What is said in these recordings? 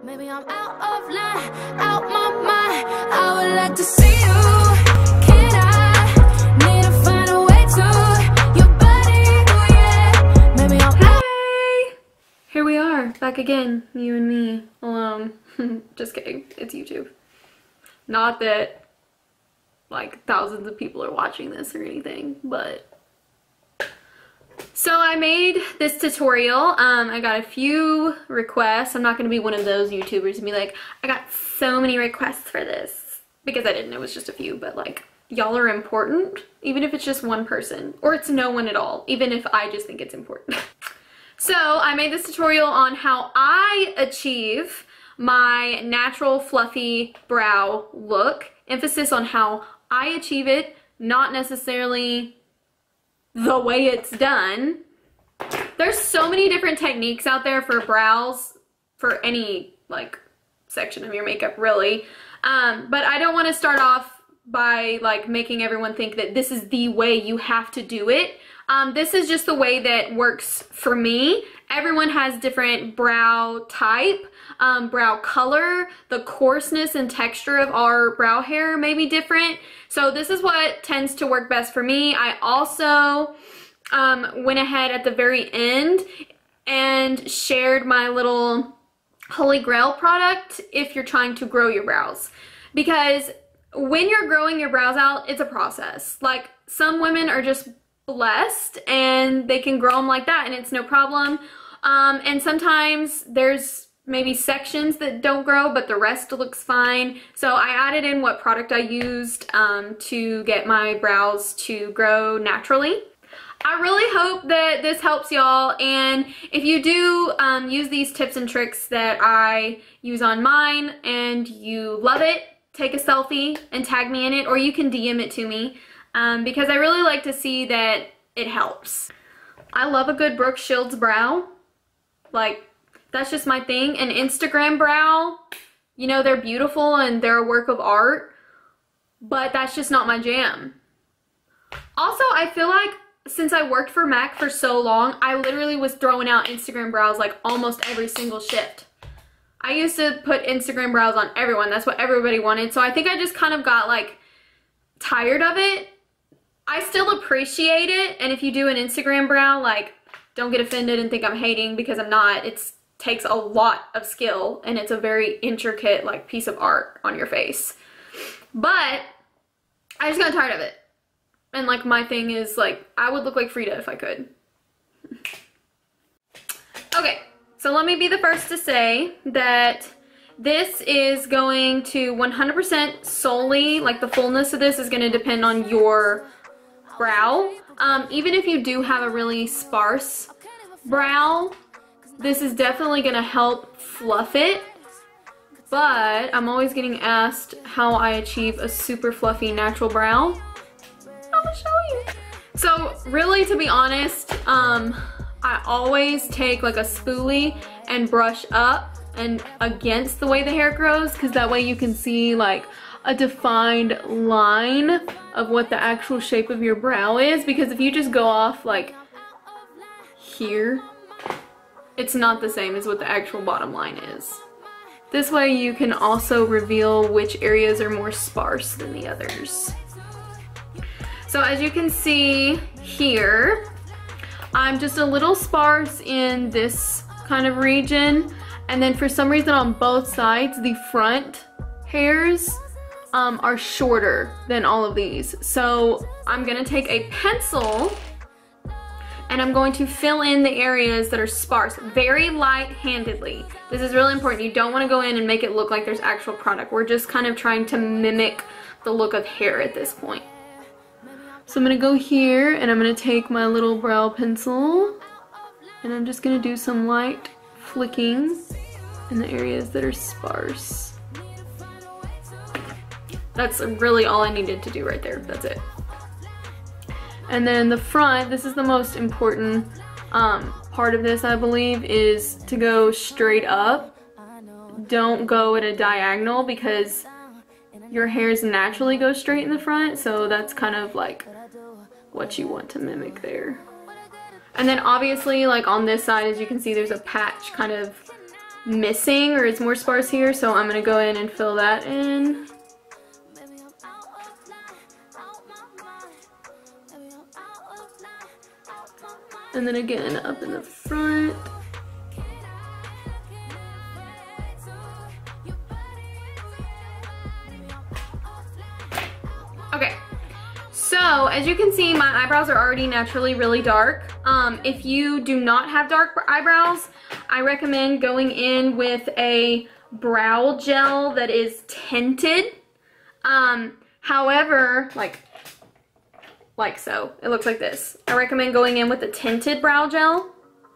Maybe I'm out of line, out my mind. I would like to see you. Can I need to find a way to your body? Oh yeah. Maybe I'm Hey! Here we are, back again, you and me, alone. Just kidding, it's YouTube. Not that like thousands of people are watching this or anything, but so I made this tutorial. I got a few requests. I'm not going to be one of those YouTubers and be like, I got so many requests for this, because I didn't. It was just a few, but like, y'all are important, even if it's just one person, or it's no one at all, even if I just think it's important. So I made this tutorial on how I achieve my natural fluffy brow look. Emphasis on how I achieve it, not necessarily the way it's done. There's so many different techniques out there for brows, for any like section of your makeup really, but I don't want to start off by like making everyone think that this is the way you have to do it. This is just the way that works for me. Everyone has different brow type, brow color, the coarseness and texture of our brow hair may be different. So this is what tends to work best for me. I also went ahead at the very end and shared my little Holy Grail product if you're trying to grow your brows. Because when you're growing your brows out, it's a process. Like, some women are just blessed and they can grow them like that and it's no problem. And sometimes there's maybe sections that don't grow, but the rest looks fine. So I added in what product I used to get my brows to grow naturally. I really hope that this helps y'all, and if you do use these tips and tricks that I use on mine and you love it, take a selfie and tag me in it, or you can DM it to me, because I really like to see that it helps. I love a good Brooke Shields brow. Like, that's just my thing. An Instagram brow, you know, they're beautiful and they're a work of art, but that's just not my jam. Also, I feel like since I worked for MAC for so long, I literally was throwing out Instagram brows like almost every single shift. I used to put Instagram brows on everyone. That's what everybody wanted. So I think I just kind of got like tired of it. I still appreciate it. And if you do an Instagram brow, like, don't get offended and think I'm hating, because I'm not. It takes a lot of skill and it's a very intricate like piece of art on your face. But I just got tired of it. And like, my thing is like, I would look like Frida if I could. Okay, so let me be the first to say that this is going to 100% solely, like the fullness of this is going to depend on your brow. Even if you do have a really sparse brow, this is definitely going to help fluff it. But I'm always getting asked how I achieve a super fluffy natural brow. I'm gonna show you. So really, to be honest, I always take like a spoolie and brush up and against the way the hair grows, because that way you can see like a defined line of what the actual shape of your brow is. Because if you just go off like here, it's not the same as what the actual bottom line is. This way you can also reveal which areas are more sparse than the others. So as you can see here, I'm just a little sparse in this kind of region, and then for some reason on both sides, the front hairs are shorter than all of these. So I'm gonna take a pencil and I'm going to fill in the areas that are sparse, very light-handedly. This is really important. You don't wanna go in and make it look like there's actual product. We're just kind of trying to mimic the look of hair at this point. So I'm gonna go here and I'm gonna take my little brow pencil and I'm just gonna do some light flicking in the areas that are sparse. That's really all I needed to do right there. That's it. And then the front, this is the most important part of this, I believe, is to go straight up. Don't go at a diagonal, because your hairs naturally go straight in the front, so that's kind of like what you want to mimic there. And then obviously, like on this side, as you can see, there's a patch kind of missing or is more sparse here, so I'm gonna go in and fill that in. And then again up in the front. Okay, so as you can see, my eyebrows are already naturally really dark. If you do not have dark eyebrows, I recommend going in with a brow gel that is tinted. However, like so, it looks like this. I recommend going in with a tinted brow gel.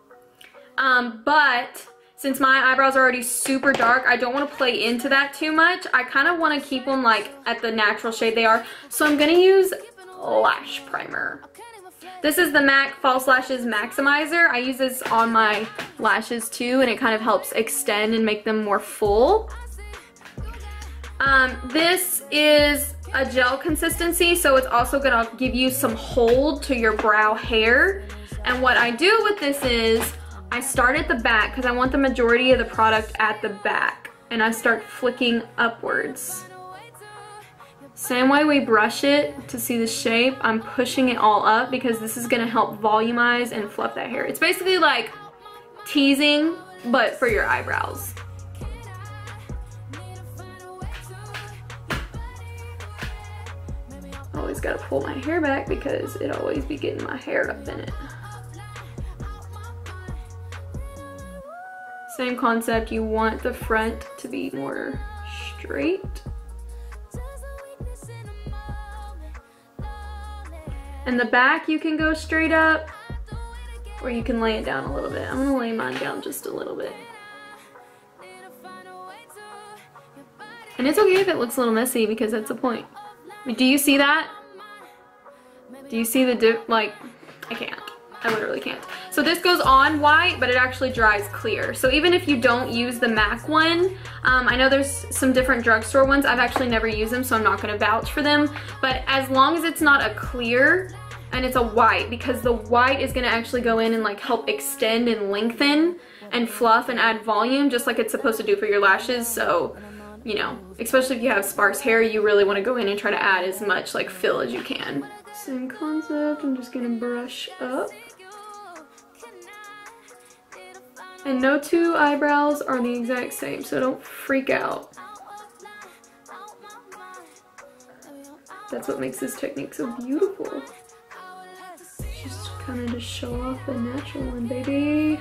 But since my eyebrows are already super dark, I don't want to play into that too much. I kind of want to keep them like at the natural shade they are. So I'm going to use lash primer. This is the MAC False Lashes Maximizer. I use this on my lashes too, and it kind of helps extend and make them more full. This is a gel consistency, so it's also going to give you some hold to your brow hair. And what I do with this is I start at the back because I want the majority of the product at the back, and I start flicking upwards. Same way we brush it to see the shape, I'm pushing it all up because this is going to help volumize and fluff that hair. It's basically like teasing, but for your eyebrows. Always got to pull my hair back because it always be getting my hair up in it. Same concept, you want the front to be more straight. And the back you can go straight up, or you can lay it down a little bit. I'm gonna lay mine down just a little bit. And it's okay if it looks a little messy because that's the point. Do you see that? Do you see the dip? Like, I can't. I literally can't. So this goes on white, but it actually dries clear. So even if you don't use the MAC one, I know there's some different drugstore ones. I've actually never used them, so I'm not gonna vouch for them. But as long as it's not a clear and it's a white, because the white is gonna actually go in and like help extend and lengthen and fluff and add volume, just like it's supposed to do for your lashes. So, you know, especially if you have sparse hair, you really wanna go in and try to add as much like fill as you can. Same concept, I'm just gonna brush up. And no two eyebrows are the exact same, so don't freak out. That's what makes this technique so beautiful. Just kind of just show off the natural one, baby.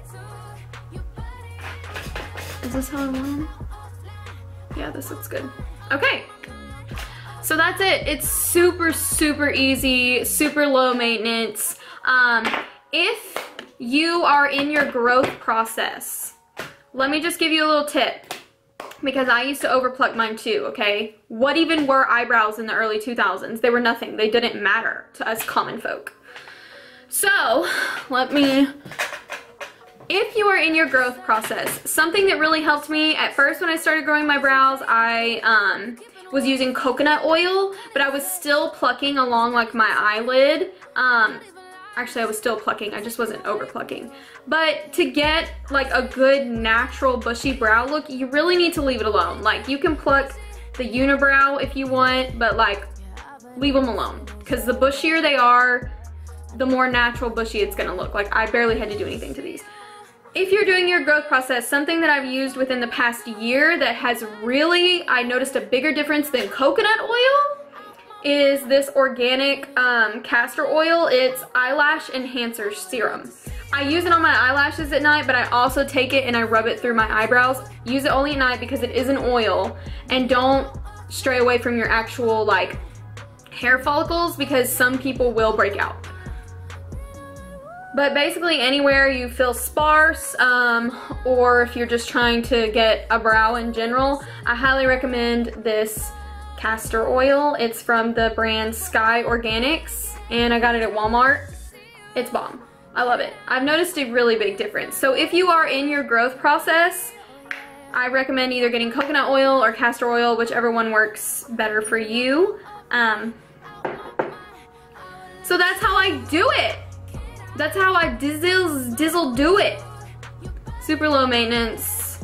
Is this how I want them? Yeah, this looks good. Okay, so that's it. It's super, super easy, super low maintenance. If you are in your growth process, let me just give you a little tip, because I used to overpluck mine too, okay? What even were eyebrows in the early 2000s? They were nothing. They didn't matter to us common folk. So, if you are in your growth process, something that really helped me at first when I started growing my brows, I was using coconut oil, but I was still plucking along like my eyelid. Actually, I was still plucking, I just wasn't over plucking. But to get like a good natural bushy brow look, you really need to leave it alone. Like, you can pluck the unibrow if you want, but like, leave them alone. Because the bushier they are, the more natural bushy it's gonna look. Like, I barely had to do anything to these. If you're doing your growth process, something that I've used within the past year that has really, I noticed a bigger difference than coconut oil, is this organic castor oil. It's eyelash enhancer serum. I use it on my eyelashes at night, but I also take it and I rub it through my eyebrows. Use it only at night because it is an oil, and don't stray away from your actual like hair follicles, because some people will break out. But basically anywhere you feel sparse, or if you're just trying to get a brow in general, I highly recommend this castor oil. It's from the brand Sky Organics, and I got it at Walmart. It's bomb. I love it. I've noticed a really big difference. So if you are in your growth process, I recommend either getting coconut oil or castor oil, whichever one works better for you. So that's how I do it. That's how I dizzle do it. Super low maintenance.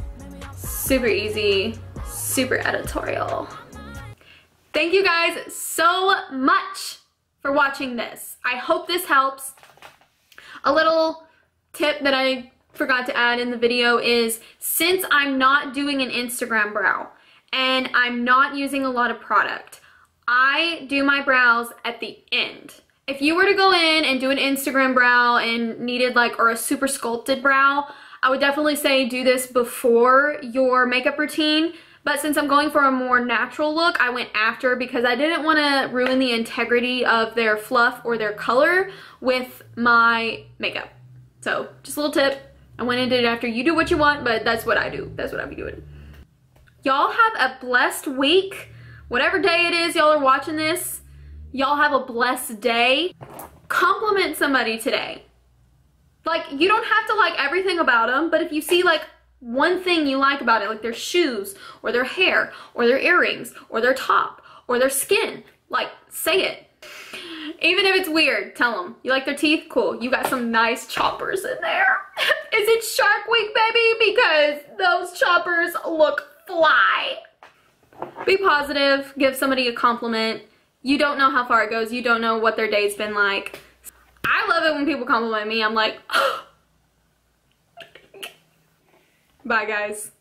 super easy, super editorial. Thank you guys so much for watching this. I hope this helps. A little tip that I forgot to add in the video is, since I'm not doing an Instagram brow and I'm not using a lot of product, I do my brows at the end. If you were to go in and do an Instagram brow and needed like, or a super sculpted brow, I would definitely say do this before your makeup routine. But since I'm going for a more natural look, I went after, because I didn't want to ruin the integrity of their fluff or their color with my makeup. So just a little tip. I went and did it after. You do what you want, but that's what I do. That's what I be doing. Y'all have a blessed week. Whatever day it is y'all are watching this, y'all have a blessed day. Compliment somebody today. Like, you don't have to like everything about them, but if you see like one thing you like about it, like their shoes or their hair or their earrings or their top or their skin, like, say it. Even if it's weird, tell them. You like their teeth? Cool. You got some nice choppers in there. Is it Shark Week, baby? Because those choppers look fly. Be positive. Give somebody a compliment. You don't know how far it goes. You don't know what their day's been like. I love it when people compliment me. I'm like, oh. Bye, guys.